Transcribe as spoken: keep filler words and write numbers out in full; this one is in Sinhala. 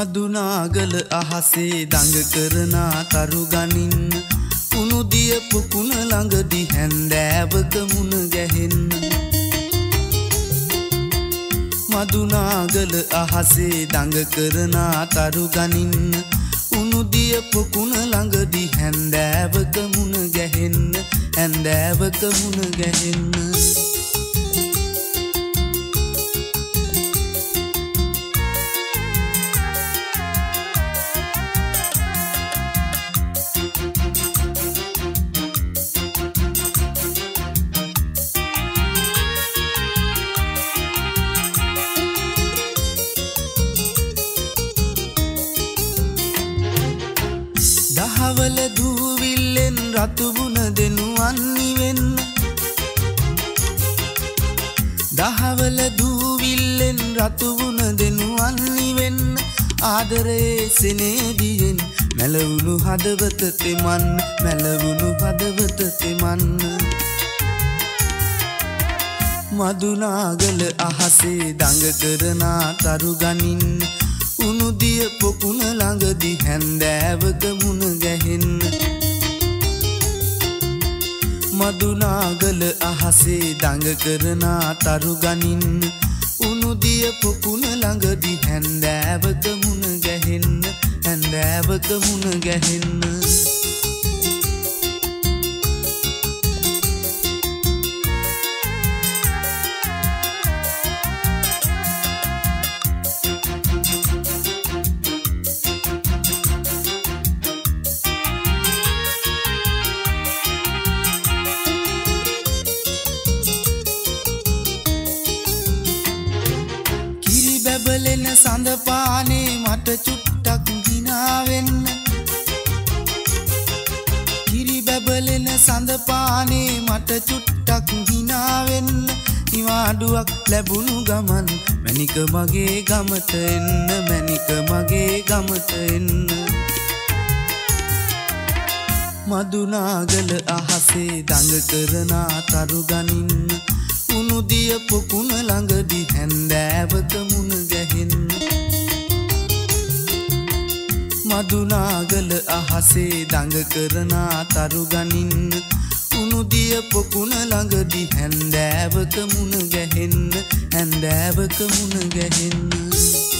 මදුනාගල අහසේ දඟ කරනා තරු ගනින්න උණු දිය පුකුණ ළඟදී හැන්දෑවක මුණ ගැහෙන්න මදුනාගල අහසේ දඟ කරනා තරු ගනින්න උණු දිය පුකුණ ළඟදී හැන්දෑවක මුණ ගැහෙන්න හැන්දෑවක මුණ ගැහෙන්න දහවල දූවිල්ලෙන් රතුවුණ දෙනුවන් නිවෙන්න දහවල දූවිල්ලෙන් රතුවුණ දෙනුවන් නිවෙන්න ආදරයේ සෙනෙහදියෙන් මැලවුණු හදවත තෙමන්න මැලවුණු හදවත තෙමන්න මදුනාගල අහසේ දඟ කරනා තරු ගනින්න උණු දිය පොකුණ ළඟදී හැන්දෑවක මුණ ගැහෙන්න මදුනාගල අහසේ දඟ කරනා තරු ගනින්න උණු දිය පොකුණ ළඟදී හැන්දෑවක මුණ ගැහෙන්න හැන්දෑවක මුණ ගැහෙන්න බැබලෙන සඳ පානේ මට චුට්ටක් දිනාවෙන්න කිරි බැබලෙන සඳ පානේ මට චුට්ටක් දිනාවෙන්න නිවාඩුවක් ලැබුණු ගමන් මැනික මගේ ගමට එන්න මැනික මගේ ගමට එන්න මදුනාගල අහසේ දඟ කරනා තරු ගනින්න උණු දිය පොකුණ ළඟදී හැන්දෑවක මුණ ගැහෙන්න මදුනාගල අහසේ දඟ කරනා තරු ගනින්න උණු දිය පොකුණ ළඟදී හැන්දෑවක මුණ ගැහෙන්න හැන්දෑවක මුණ ගැහෙන්න